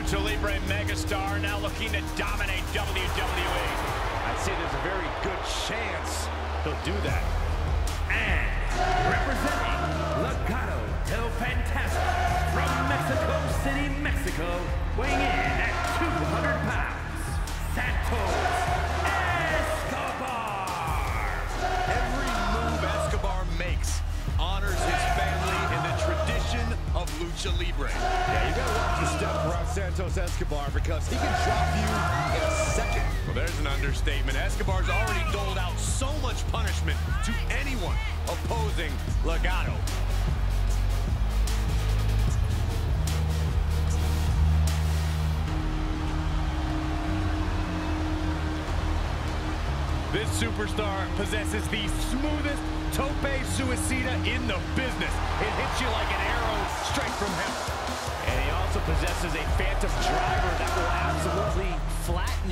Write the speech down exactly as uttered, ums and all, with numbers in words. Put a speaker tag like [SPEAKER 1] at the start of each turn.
[SPEAKER 1] Lucha Libre megastar now looking to dominate W W E.
[SPEAKER 2] I'd say there's a very good chance he'll do that.
[SPEAKER 3] And representing Legado del Fantasma from Mexico City, Mexico, weighing in at two hundred pounds, Santos Escobar.
[SPEAKER 2] Every move Escobar makes honors his family in the tradition of Lucha Libre.
[SPEAKER 4] Yeah, you gotta watch your step around Santos Escobar because he can drop you in a second.
[SPEAKER 2] Well, there's an understatement. Escobar's already doled out so much punishment to anyone opposing Legado.
[SPEAKER 1] This superstar possesses the smoothest tope suicida in the business. It hits you like an arrow straight from hell. And he also possesses a phantom driver that will absolutely flatten